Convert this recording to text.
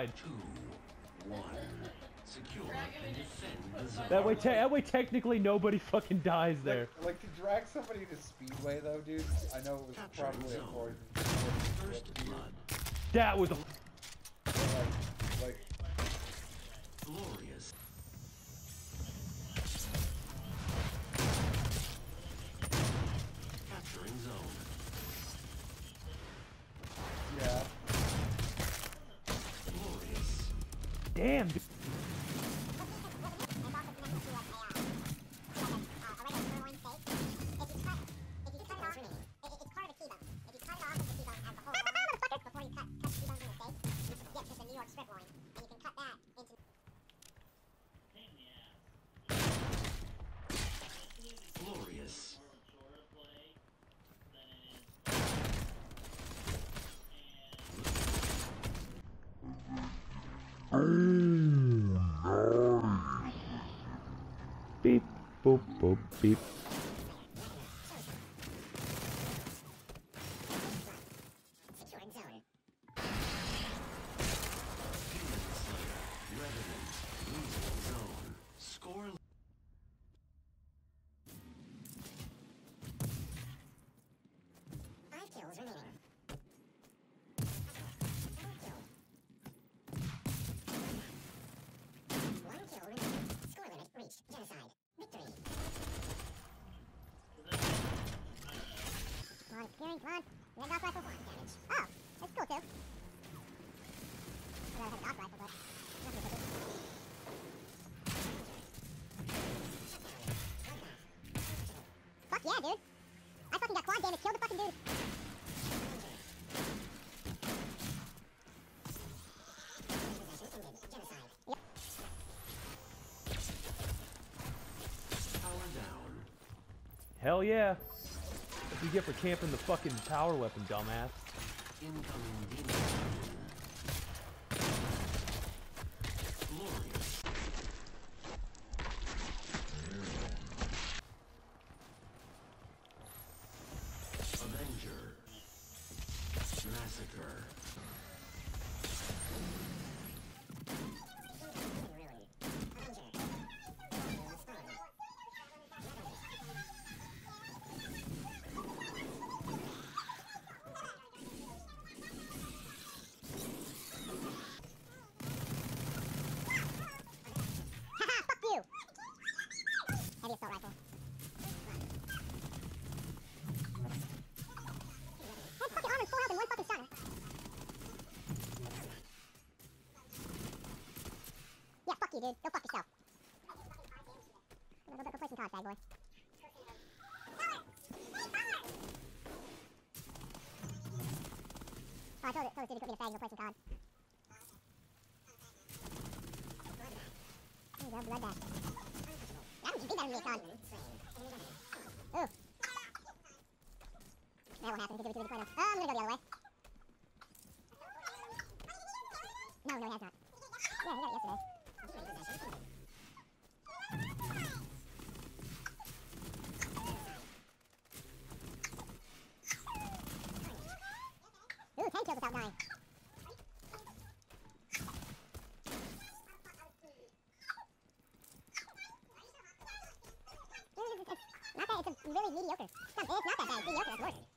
1. Secure and defend the zone. That way technically nobody fucking dies there. Like to drag somebody to Speedway though, dude. I know it was probably important. First blood. That was a like Glorious. Capturing zone. yeah. Glorious. damn. Dude. Glorious. Beep, boop, boop, beep. Come on. You got rifle? Damage. Oh, that's cool too. I have a dog rifle, but I'm not gonna take it. Fuck yeah, dude. I fucking got quad damage. Kill the fucking dude. Yep. Power down. Hell yeah. What you get for camping the fucking power weapon, dumbass. Incoming demon. Glorious. Avenger. Massacre. Heavy assault rifle. That's fucking armor, 4 health and 1 fucking shot. Yeah, fuck you, dude. Go fuck yourself. Go play some cards, bad boy. Oh, I told this dude to put me in a bag and go play some cards. There you go, bloodbath. That was better than me, Con. Ooh. That won't happen. He's gonna be too busy playing. I'm gonna go the other way. No, he has not. Yeah, he got it yesterday. Ooh, 10 kills without dying. Not that it's a really mediocre. It's not that bad. It's mediocre. That's worse.